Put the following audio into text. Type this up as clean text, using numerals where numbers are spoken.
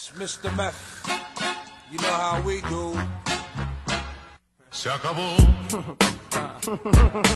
Mr. Meth, you know how we do. Se acabó.